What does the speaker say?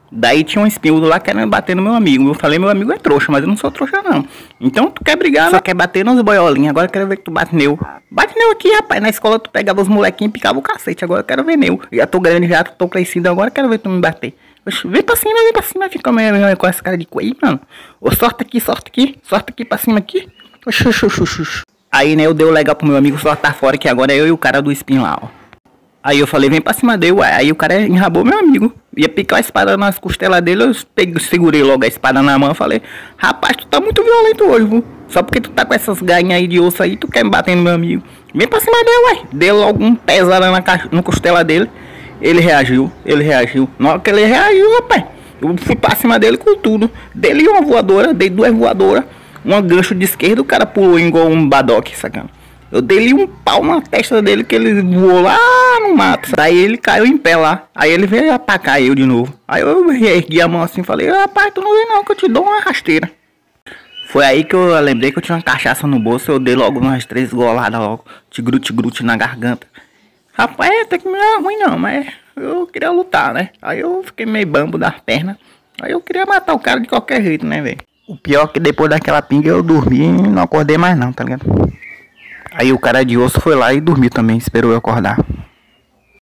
Daí tinha um espinhudo lá querendo bater no meu amigo. Eu falei, meu amigo é trouxa, mas eu não sou trouxa não. Então tu quer brigar, só quer bater nos boiolinhos. Agora eu quero ver que tu bate neu. Bate neu aqui, rapaz. Na escola tu pegava os molequinhos e picava o cacete. Agora eu quero ver neu. Já tô grande, já tô crescido. Agora eu quero ver tu me bater. Oxe, vem pra cima. Fica meio com essa cara de coelho, mano. Ô, sorte aqui pra cima aqui. Oxi. Aí, né, eu dei o legal pro meu amigo sortar fora, que agora é eu e o cara do espinho lá, ó. Aí eu falei, vem pra cima dele, ué. Aí o cara enrabou meu amigo. Ia picar a espada nas costelas dele, eu segurei logo a espada na mão e falei, rapaz, tu tá muito violento hoje, viu? Só porque tu tá com essas gainhas aí de osso aí, tu quer me bater no meu amigo. Vem pra cima dele, ué. Dei logo um pesado na costela dele. Ele reagiu. Na hora que ele reagiu, rapaz, eu fui pra cima dele com tudo. Dei uma voadora, dei 2 voadoras. Um gancho de esquerda, o cara pulou igual um badoque, sacana. Eu dei um pau na testa dele que ele voou lá no mato. Daí ele caiu em pé lá. Aí ele veio atacar eu de novo. Aí eu ergui a mão assim e falei, rapaz, tu não vem não que eu te dou uma rasteira. Foi aí que eu lembrei que eu tinha uma cachaça no bolso. Eu dei logo umas 3 goladas logo. Tigrute na garganta. Rapaz, até que não era ruim não, mas eu queria lutar, né? Aí eu fiquei meio bambo das pernas. Aí eu queria matar o cara de qualquer jeito, né, velho? O pior é que depois daquela pinga eu dormi e não acordei mais não, tá ligado? Aí o cara de osso foi lá e dormiu também, esperou eu acordar.